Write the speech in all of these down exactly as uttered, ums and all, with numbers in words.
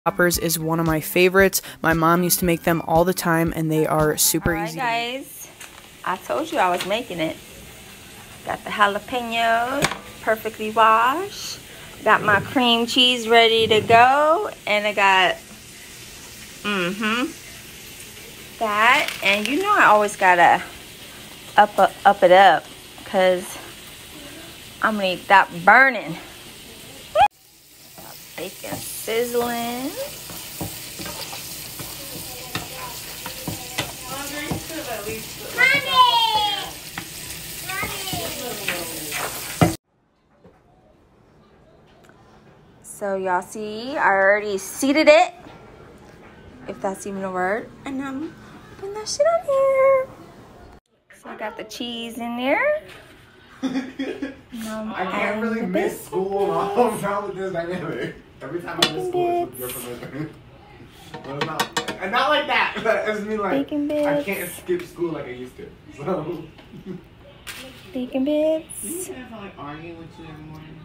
Poppers is one of my favorites. My mom used to make them all the time, and they are super all easy. Right, guys, I told you I was making it. Got the jalapeños perfectly washed. Got my cream cheese ready to go, and I got mm-hmm that. And you know I always gotta up up, up it up, cause I'm gonna need that burning. Bacon sizzling. So y'all see, I already seeded it, if that's even a word, and I'm putting that shit on here. So I got the cheese in there. Um, I can't really miss school all around with this dynamic. Every time I miss school, it's with your permission. But it's not, and not like that. But it's mean like Bacon bits. I can't skip school like I used to. So Bacon bits. you can have like arguing with you every morning.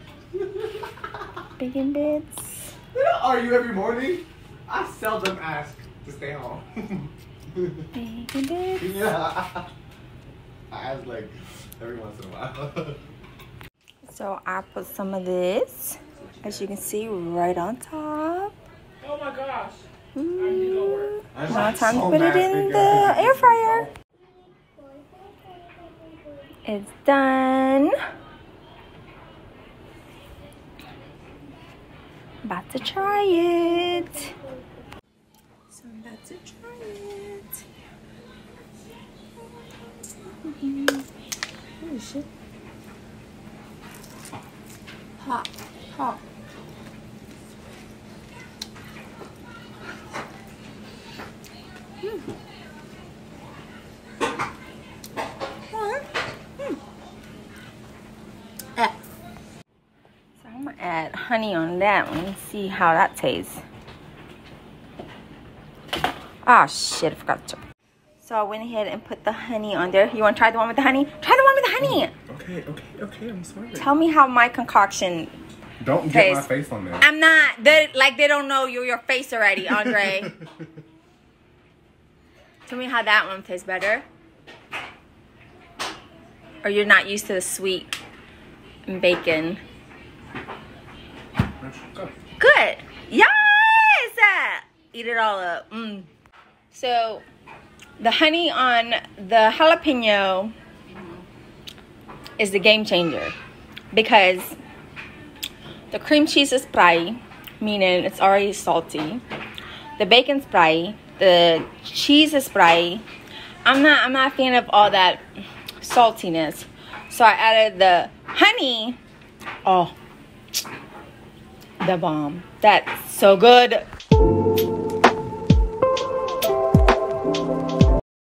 Bacon bits. We don't argue every morning. I seldom ask to stay home. Bacon bits. Yeah. I ask like every once in a while. So I put some of this, as you can see, right on top. Oh my gosh. Ooh. I'm Now it's time so to put it mad in because the air fryer. It's done. About to try it. So I'm about to try it. Mm-hmm. Oh shit. Hot, hot. Mm. Mm. Ah. So I'm gonna add honey on that one and see how that tastes. Oh shit, I forgot to. So I went ahead and put the honey on there. You want to try the one with the honey? Try the one with the honey. Okay, okay, okay, I'm sorry. Tell me how my concoction Don't tastes. get my face on there. I'm not. They, like they don't know you're your face already, Andre. Tell me how that one tastes better. Or you're not used to the sweet and bacon. Go. Good. Yes! Eat it all up. Mm. So, the honey on the jalapeno is the game changer. Because the cream cheese is spry, meaning it's already salty. The bacon's spry. The cheese is spry. I'm not, I'm not a fan of all that saltiness. So I added the honey. Oh, the bomb. That's so good.